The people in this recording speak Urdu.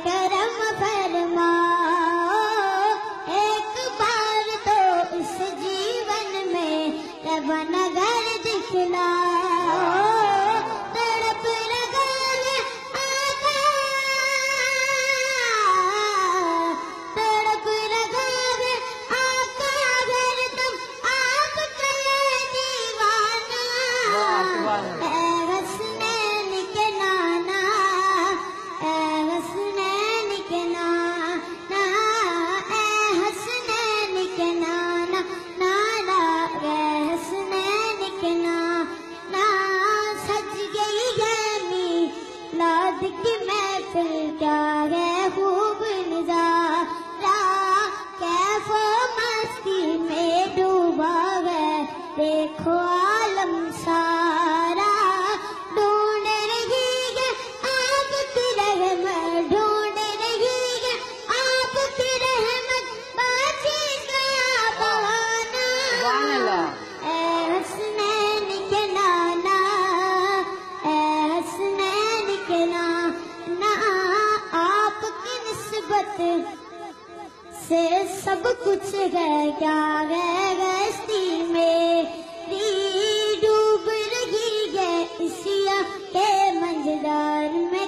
کرم فرماؤ، ایک بار تو اس جیون میں رب نگر دکھلاؤ، تڑپ رہا ہے آقا، تڑپ رہا ہے آقا ہردم آپ کا دیوانہ، اے حسنین کے نانا، اے حسنین کے نانا، اے حسنین کے نانا، نانا اے حسنین کے نانا، سج گئی ہے میلاد کی محفل، کیا ہے خوب نظارہ، کیف و مستی میں ڈوبا ہے دیکھو عالم سارا، ڈھونڈ رہی ہے آپ کی رحمت، ڈھونڈ رہی ہے آپ کی رحمت، باقی کا بہانہ، اے حسنین کے نانا، اے حسنین کے نانا، آپ کی نسبت سے سب کچھ ہے، کیا ہے ہستی میری ڈوب رہی ہے اس کے منظر میں،